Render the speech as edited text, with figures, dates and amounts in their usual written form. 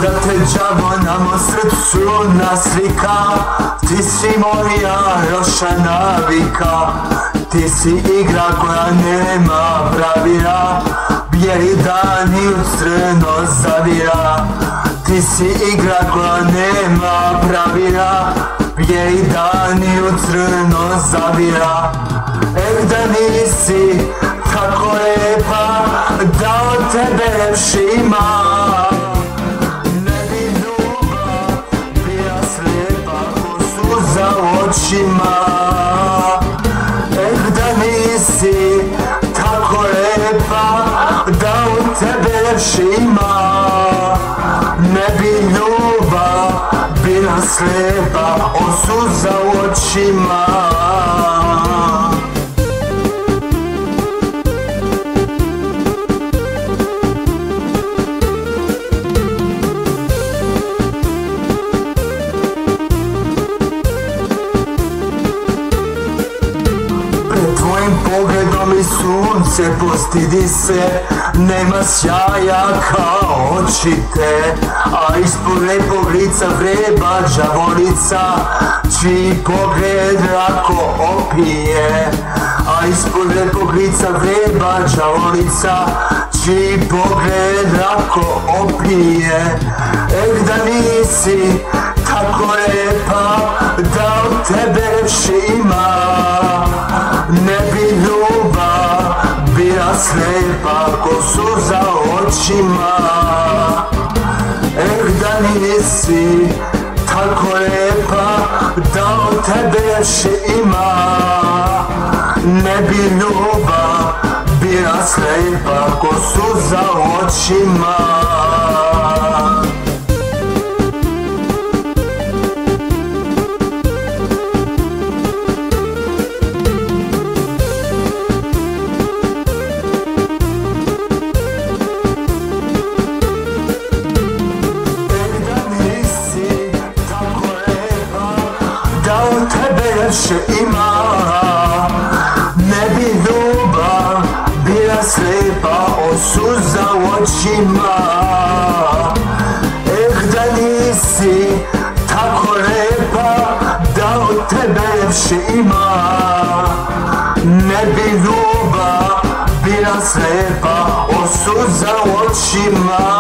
da te đavo na mom srcu naslika. Ti si moja loša navika, ti si igra koja nema pravila. Bijeli dani u crno zavira, ti si igra koja nema pravila. Bijeli dani u crno zavira. Da nisi tako lepa, da od tebe lepši ima. Ne bi ljubav bila slijepa ko suza u očima. Da nisi tako lepa, da od tebe lepši ima. Ne bi ljubav bila slijepa ko suza u očima. Pogledom i sunce postidi se, nema sjaja kao oči te. A ispod lepog lica vreba đavolica, čiji pogled lako opije. A ispod lepog lica vreba đavolica, čiji pogled lako opije. Da nisi tako lepa, da od tebe lepši ima. Ne bi ljubav bila slijepa ko suza u očima. Da nisi tako lepa, da od tebe lepši ima. Ne bi ljubav bila slijepa ko suza u očima. Da od tebe lepše ima. Ne bi ljubav bila slijepa od suza u očima. Da nisi tako lepa, da od tebe lepše ima. Ne bi ljubav bila slijepa od suza u očima.